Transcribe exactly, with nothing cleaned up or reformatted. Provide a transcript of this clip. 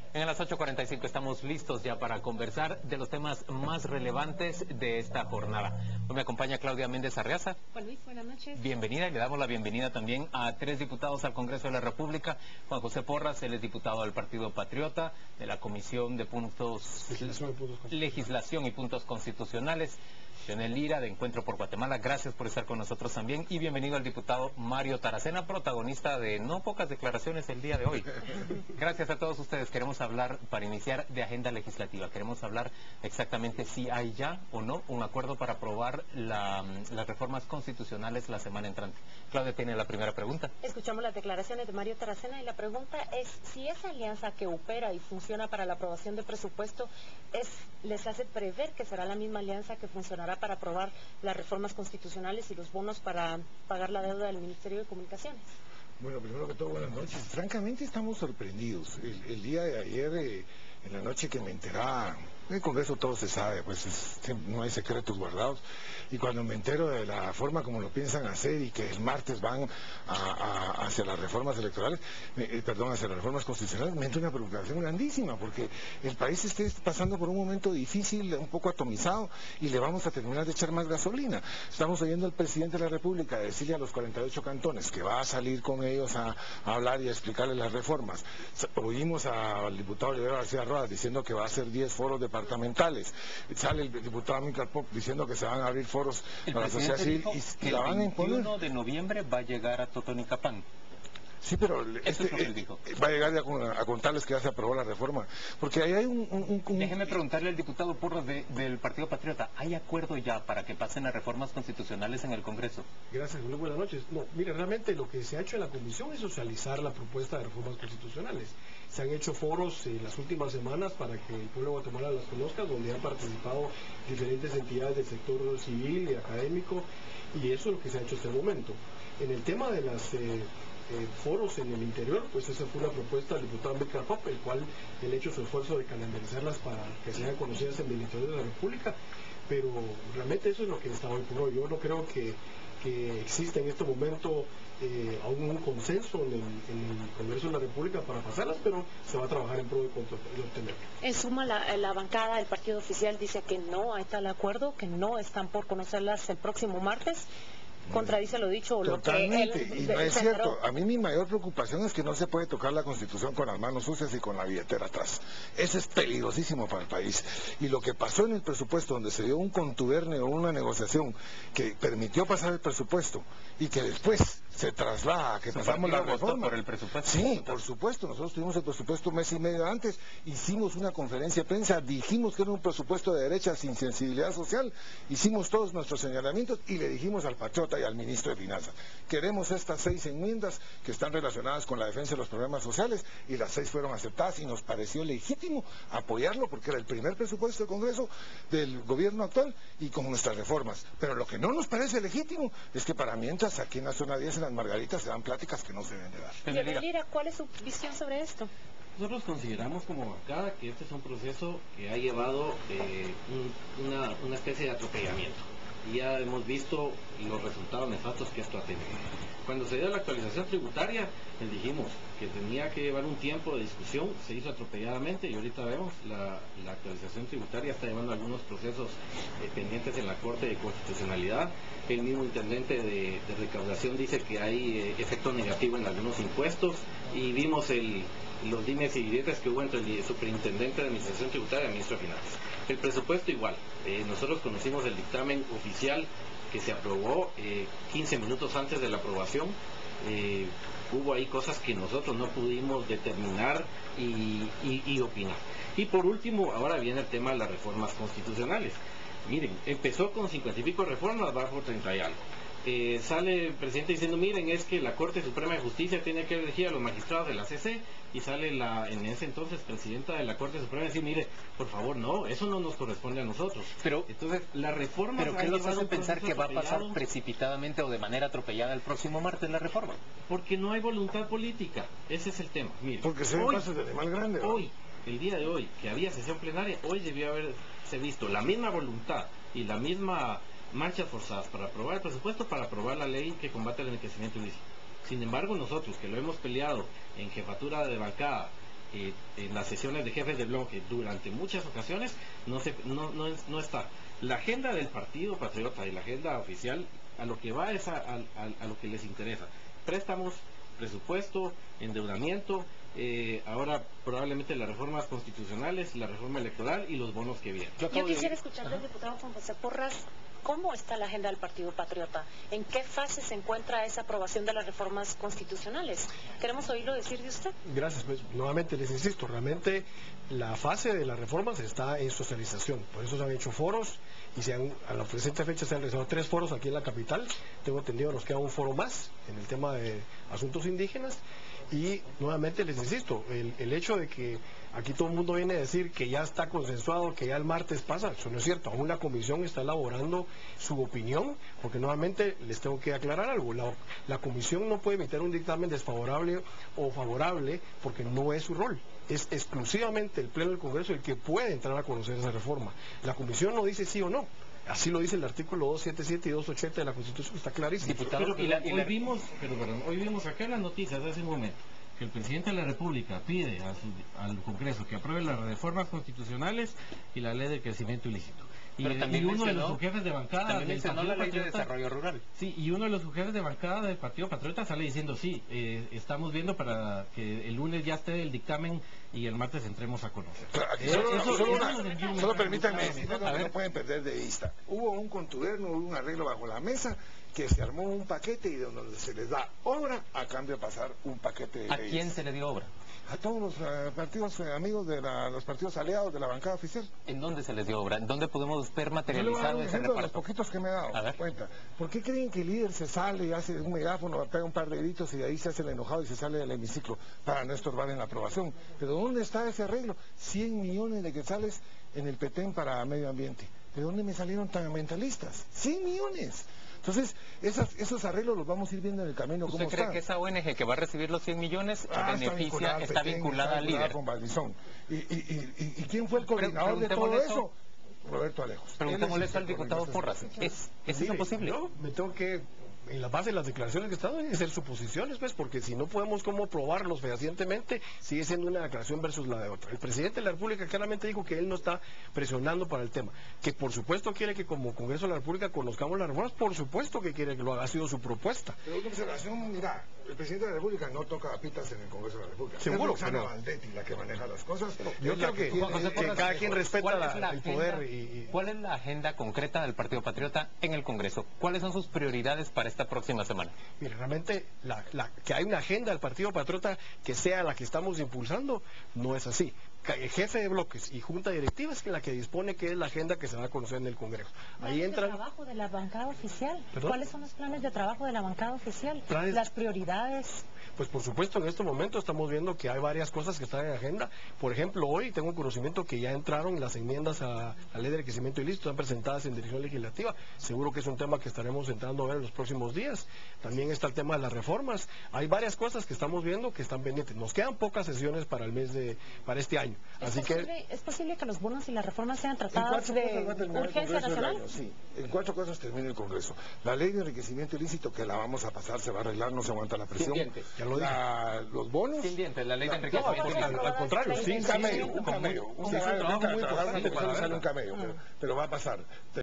En las ocho cuarenta y cinco estamos listos ya para conversar de los temas más relevantes de esta jornada. Hoy me acompaña Claudia Méndez Arreaza. Juan Luis, buenas noches. Bienvenida, y le damos la bienvenida también a tres diputados al Congreso de la República. Juan José Porras, él es diputado del Partido Patriota, de la Comisión de Puntos Legislación y Puntos, Legislación y Puntos Constitucionales. Leonel Lira, de Encuentro por Guatemala, gracias por estar con nosotros también. Y bienvenido al diputado Mario Taracena, protagonista de no pocas declaraciones el día de hoy. Gracias a todos ustedes. Queremos hablar, para iniciar, de agenda legislativa. Queremos hablar exactamente si hay ya o no un acuerdo para aprobar la, las reformas constitucionales la semana entrante. Claudia tiene la primera pregunta. Escuchamos las declaraciones de Mario Taracena y la pregunta es si esa alianza que opera y funciona para la aprobación de presupuesto es, les hace prever que será la misma alianza que funcionará para aprobar las reformas constitucionales y los bonos para pagar la deuda del Ministerio de Comunicaciones. Bueno, primero que todo, buenas noches. Francamente estamos sorprendidos. El, el día de ayer, eh, en la noche que me enteraba, en el Congreso todo se sabe, pues es, no hay secretos guardados, y cuando me entero de la forma como lo piensan hacer y que el martes van a, a, hacia las reformas electorales, eh, perdón, hacia las reformas constitucionales, me entra una preocupación grandísima, porque el país está pasando por un momento difícil, un poco atomizado, y le vamos a terminar de echar más gasolina. Estamos oyendo al presidente de la República decirle a los cuarenta y ocho cantones que va a salir con ellos a, a hablar y a explicarles las reformas. Oímos al diputado Olivero García Rodas diciendo que va a hacer diez foros departamentales. Sale el diputado Amílcar Pop diciendo que se van a abrir foros el para la sociedad civil y, y la van a imponer. El veintiuno de noviembre va a llegar a Totonicapán. Sí, pero Eso este, es lo que él dijo. eh, va a llegar ya con, a contarles que ya se aprobó la reforma, porque ahí hay un... un, un Déjeme preguntarle al diputado Porras de, del Partido Patriota, ¿hay acuerdo ya para que pasen las reformas constitucionales en el Congreso? Gracias, muy buenas noches. No, mire, realmente lo que se ha hecho en la Comisión es socializar la propuesta de reformas constitucionales. Se han hecho foros en las últimas semanas para que el pueblo de Guatemala las conozca, donde han participado diferentes entidades del sector civil y académico, y eso es lo que se ha hecho hasta el momento. En el tema de las... Eh, Eh, foros en el interior, pues esa fue una propuesta del diputado Amílcar Pop, el cual él ha hecho su esfuerzo de calendarizarlas para que sean conocidas en el interior de la República, pero realmente eso es lo que está hoy por hoy. Yo no creo que, que exista en este momento eh, aún un consenso en el, en el Congreso de la República para pasarlas, pero se va a trabajar en pro de, de obtenerlo. En suma, la, la bancada del partido oficial dice que no, ahí está el acuerdo, que no están por conocerlas el próximo martes. Contradice lo dicho o lo que Totalmente, él, y no es generó. cierto. A mí mi mayor preocupación es que no se puede tocar la Constitución con las manos sucias y con la billetera atrás. Eso es peligrosísimo para el país. Y lo que pasó en el presupuesto, donde se dio un contubernio o una negociación que permitió pasar el presupuesto y que después se traslada a que pasamos la reforma. Por el presupuesto. Sí, por supuesto. Nosotros tuvimos el presupuesto un mes y medio antes, hicimos una conferencia de prensa, dijimos que era un presupuesto de derecha sin sensibilidad social, hicimos todos nuestros señalamientos y le dijimos al Patriota y al ministro de Finanzas: queremos estas seis enmiendas que están relacionadas con la defensa de los problemas sociales, y las seis fueron aceptadas y nos pareció legítimo apoyarlo porque era el primer presupuesto del Congreso del gobierno actual y con nuestras reformas. Pero lo que no nos parece legítimo es que para mientras aquí en la zona diez, en las Margaritas, se dan pláticas que no se deben de dar. Leonel Lira, ¿cuál es su visión sobre esto? Nosotros consideramos como bancada que este es un proceso que ha llevado eh, un, una, una especie de atropellamiento. Y ya hemos visto los resultados nefastos que esto ha tenido. Cuando se dio la actualización tributaria, les dijimos que tenía que llevar un tiempo de discusión, se hizo atropelladamente, y ahorita vemos la, la actualización tributaria está llevando algunos procesos eh, pendientes en la Corte de Constitucionalidad. El mismo intendente de, de recaudación dice que hay eh, efecto negativo en algunos impuestos, y vimos el, los dimes y diretes que hubo entre el superintendente de administración tributaria y el ministro de Finanzas. El presupuesto igual, eh, nosotros conocimos el dictamen oficial que se aprobó eh, quince minutos antes de la aprobación. Eh, hubo ahí cosas que nosotros no pudimos determinar y, y, y opinar. Y por último, ahora viene el tema de las reformas constitucionales. Miren, empezó con cincuenta y pico reformas, va por treinta y algo. Eh, sale el presidente diciendo, miren, es que la Corte Suprema de Justicia tiene que elegir a los magistrados de la C C, y sale la, en ese entonces, presidenta de la Corte Suprema, decir, mire, por favor, no, eso no nos corresponde a nosotros. Pero, entonces, la reforma... ¿Pero qué los hace pensar que va a pasar precipitadamente o de manera atropellada el próximo martes la reforma? Porque no hay voluntad política, ese es el tema. Mire, porque se ven pasos de animal grande, ¿no? Hoy, el día de hoy, que había sesión plenaria, hoy debió haberse visto la misma voluntad y la misma marchas forzadas para aprobar el presupuesto, para aprobar la ley que combate el enriquecimiento ilícito. Sin embargo, nosotros, que lo hemos peleado en jefatura de bancada, eh, en las sesiones de jefes de bloque durante muchas ocasiones no, se, no, no, es- no está. La agenda del Partido Patriota y la agenda oficial a lo que va es a, a- a- a lo que les interesa. Préstamos, presupuesto, endeudamiento, eh, ahora probablemente las reformas constitucionales, la reforma electoral y los bonos que vienen. Yo quisiera escuchar del diputado Juan José Porras, ¿cómo está la agenda del Partido Patriota? ¿En qué fase se encuentra esa aprobación de las reformas constitucionales? Queremos oírlo decir de usted. Gracias, pues nuevamente les insisto, realmente la fase de las reformas está en socialización, por eso se han hecho foros y se han, a la presente fecha se han realizado tres foros aquí en la capital, tengo entendido nos queda un foro más en el tema de asuntos indígenas y nuevamente les insisto, el, el hecho de que aquí todo el mundo viene a decir que ya está consensuado, que ya el martes pasa, eso no es cierto, aún la comisión está elaborando su opinión, porque nuevamente les tengo que aclarar algo, la, la comisión no puede emitir un dictamen desfavorable o favorable porque no es su rol. Es exclusivamente el Pleno del Congreso el que puede entrar a conocer esa reforma. La comisión no dice sí o no. Así lo dice el artículo doscientos setenta y siete y doscientos ochenta de la Constitución, está clarísimo. Diputado, Pero, y la- pero y la- hoy vimos, pero, perdón, hoy vimos acá en las noticias de hace un momento que el presidente de la República pide a su- al Congreso que apruebe las reformas constitucionales y la ley de crecimiento ilícito. Y, Pero también y uno de mencionó- los jefes de bancada También del mencionó Partido la ley de Patriota- desarrollo rural. Sí, y uno de los jefes de bancada del Partido Patriota sale diciendo, sí, eh, estamos viendo para que el lunes ya esté el dictamen y el martes entremos a conocer. Aquí Eh, solo, eso- solo eso una- nos envió un solo mensaje permítanme claro, decir ¿no? algo A que ver. no pueden perder de vista. Hubo un contuberno, hubo un arreglo bajo la mesa que se armó un paquete y donde se les da obra a cambio de pasar un paquete de ¿A leyes. quién se le dio obra? A todos los eh, partidos eh, amigos de la- los partidos aliados de la bancada oficial. ¿En dónde se les dio obra? ¿En dónde podemos ver Yo le voy a dar materializado un ese ejemplo de los reparto? poquitos que me he dado A ver. cuenta. ¿Por qué creen que el líder se sale y hace un megáfono, pega un par de gritos y de ahí se hace el enojado y se sale del hemiciclo para no estorbar en la aprobación? Pero ¿dónde está ese arreglo? cien millones de quetzales en el Petén para medio ambiente. ¿De dónde me salieron tan ambientalistas? cien millones. Entonces, esas, esos arreglos los vamos a ir viendo en el camino. ¿Usted ¿Cómo cree están? que esa O N G que va a recibir los cien millones Ah, beneficia, al está Petén, vinculada está al vinculada líder? con Valdizón. ¿Y, y, y, y- y quién fue el coordinador de todo preguntémosle eso? Roberto Alejos. Preguntémosle Él es eso al el que diputado coordina Porras. estas ¿Es, ¿Es eso Mire, posible? Yo me tengo que, en la base de las declaraciones que están, deben ser suposiciones, pues, porque si no podemos cómo probarlos fehacientemente, sigue siendo una declaración versus la de otra. El presidente de la República claramente dijo que él no está presionando para el tema, que por supuesto quiere que como Congreso de la República conozcamos las reformas, por supuesto que quiere que lo haga, ha sido su propuesta. Pero una observación, mira, el presidente de la República no toca pitas en el Congreso de la República. Seguro es que Roxana no. Valdetti la que maneja las cosas. Yo es creo la que, tiene- Juan José que Porras, cada quien respeta ¿cuál la- es la el agenda- poder y, y- ¿Cuál es la agenda concreta del Partido Patriota en el Congreso? ¿Cuáles son sus prioridades para esta próxima semana? Mire, realmente la, la- que hay una agenda del Partido Patriota que sea la que estamos impulsando, no es así. Ca- el jefe de bloques y junta directiva es la que dispone que es la agenda que se va a conocer en el Congreso. Ahí ¿Planes de entran... trabajo de la bancada oficial? ¿Perdón? ¿Cuáles son los planes de trabajo de la bancada oficial? Planes- Las prioridades. Pues por supuesto, en este momento estamos viendo que hay varias cosas que están en agenda. Por ejemplo, hoy tengo conocimiento que ya entraron las enmiendas a la ley de enriquecimiento ilícito, están presentadas en dirección legislativa. Seguro que es un tema que estaremos entrando a ver en los próximos días. También está el tema de las reformas. Hay varias cosas que estamos viendo que están pendientes. Nos quedan pocas sesiones para el mes de, para este año. Así ¿Es, que posible, ¿Es posible que los bonos y las reformas sean En tratadas cuatro de cosas va a terminar el urgencia Congreso del nacional? año, sí. En cuatro cosas termina el Congreso. La ley de enriquecimiento ilícito que la vamos a pasar, se va a arreglar, no se aguanta la presión. Sin dientes. Ya lo dije. La- los bonos. Sin dientes, la ley de No, enriquecimiento al, ilícito. al contrario, sí, Un sí, camello, sí, un camello. sí, Un es un camello, trabajo muy trabajar en importante la para comisión sale verla. un camello, pero, pero va a pasar.